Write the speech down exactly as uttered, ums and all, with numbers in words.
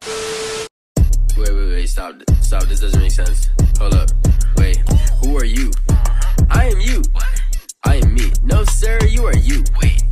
Wait, wait, wait, stop. Stop, this doesn't make sense. Hold up. Wait, who are you? I am you. I am me. No, sir, you are you. Wait.